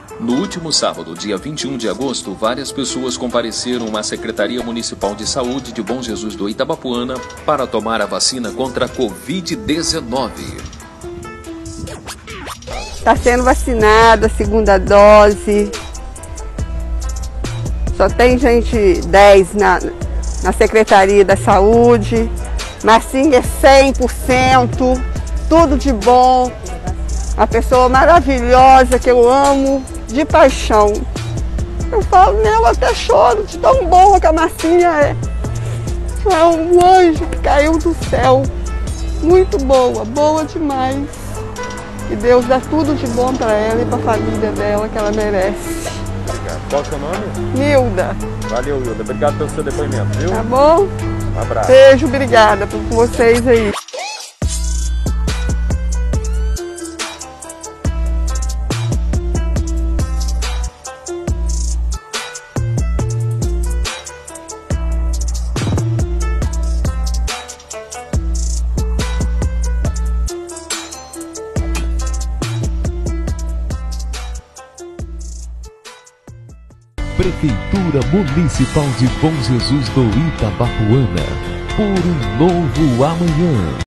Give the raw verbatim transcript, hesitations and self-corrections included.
No último sábado, dia vinte e um de agosto, várias pessoas compareceram à Secretaria Municipal de Saúde de Bom Jesus do Itabapoana para tomar a vacina contra a covid dezenove. Está sendo vacinada a segunda dose. Só tem gente dez na, na Secretaria da Saúde. Marcinha é cem por cento, tudo de bom. Uma pessoa maravilhosa que eu amo de paixão. Eu falo nela, até choro de tão boa que a Marcinha é. É um anjo que caiu do céu. Muito boa, boa demais. E Deus dá tudo de bom para ela e para a família dela que ela merece. Obrigado. Qual é o seu nome? Nilda. Valeu, Nilda. Obrigado pelo seu depoimento, viu? Tá bom? Um abraço. Beijo, obrigada por vocês aí. Prefeitura Municipal de Bom Jesus do Itabapoana, por um novo amanhã.